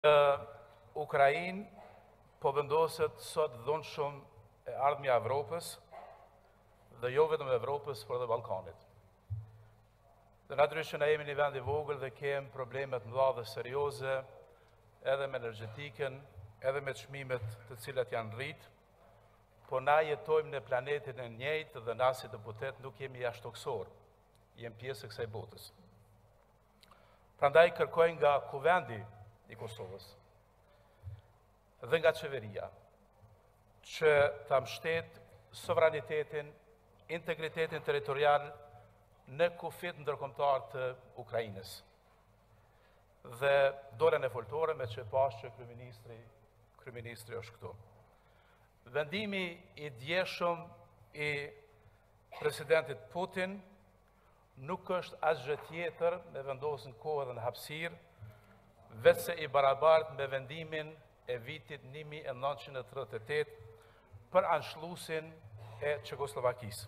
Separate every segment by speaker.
Speaker 1: Ukrainë po vendoset sot dhënë shumë e ardhmja Evropës dhe jo vetëm Evropës, por edhe Ballkanit. Dhe natyrisht ne jemi një vend i vogël dhe kemi problemet mëdha dhe serioze edhe me energjetikën, edhe me çmimet të cilat janë rrit, po na jetojmë në planetin e njëjtë dhe na si deputet nuk jemi jashtëtoksor, jemi pjesë e kësaj botës. Prandaj kërkoj nga Kuvendi i Kosovës dhe nga qeveria që ta mbështet sovranitetin, integritetin territorial në kufit ndërkombëtar të Ukrainës. Dhe dorën e foltore me që pas që kryeministri është këtu. Vendimi i djeshëm i presidentit Putin nuk është asgjë tjetër me vendosën kohë dhe në hapësirë, vetëse i barabartë me vendimin e vitit 1938 për anshlusin e Çekoslovakisë.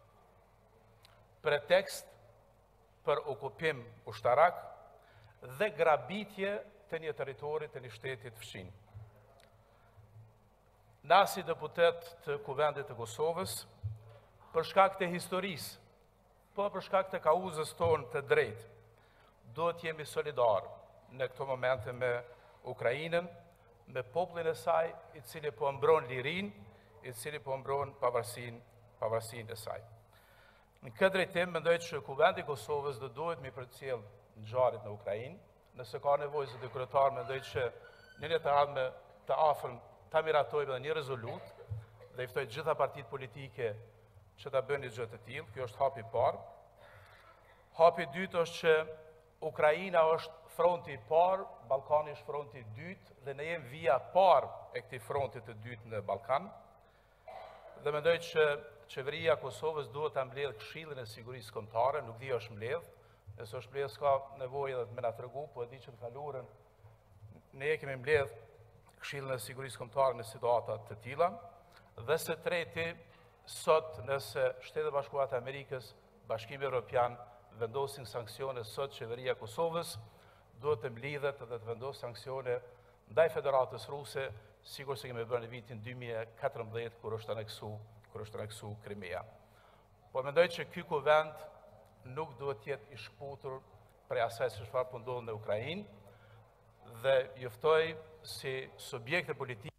Speaker 1: Pretekst për okupim ushtarak dhe grabitje të një territori të një shtetit fshin. Na si deputet të Kuvendit të Kosovës, për shkak të historisë, po për shkak të kauzës tonë të drejtë, do të jemi solidarë në këto momente me Ukrainën, me popullin e saj, i cili po mbron lirin, i cili po mbron pavarësinë e saj. Në këtë drejtim, mendoj që Kuvendi i Kosovës do duhet me përcjell ngjarjet në Ukrainë, nëse ka nevojë zoti kryetar, mendoj që në të ardhme të afërm ta miratojmë edhe një rezolut dhe i ftoj gjitha partitë politike që ta bëni gjë të tillë. Kjo është hapi i parë. Hapi i dytë është që Ukraina është fronti i parë, Ballkani është fronti i dytë dhe ne jemi vija parë e këtij fronti të dytë në Ballkan. Dhe mendoj që qeveria e Kosovës duhet ta mbledh Këshillin e Sigurisë Kombëtare, nuk di është mbledh, nëse është mbledh s'ka nevojë edhe të më na tregu, po e di që të kaluarën ne kemi mbledh Këshillin e Sigurisë Kombëtare në situata të tilla. Dhe së treti, sot nëse Shtetet e Bashkuara të Amerikës, Bashkimi Evropian vendosin sanksione, sot qeveria e Kosovës duhet të mblidhet dhe të vendosë sanksione ndaj Federatës Ruse, sikur se kemi bërë në vitin 2014 kur është aneksu Krimea. Po mendoj që ky kuvend nuk duhet të jetë i shkputur prej asaj se çfarë po ndodh në Ukrainë dhe ju ftoj si subjekte politike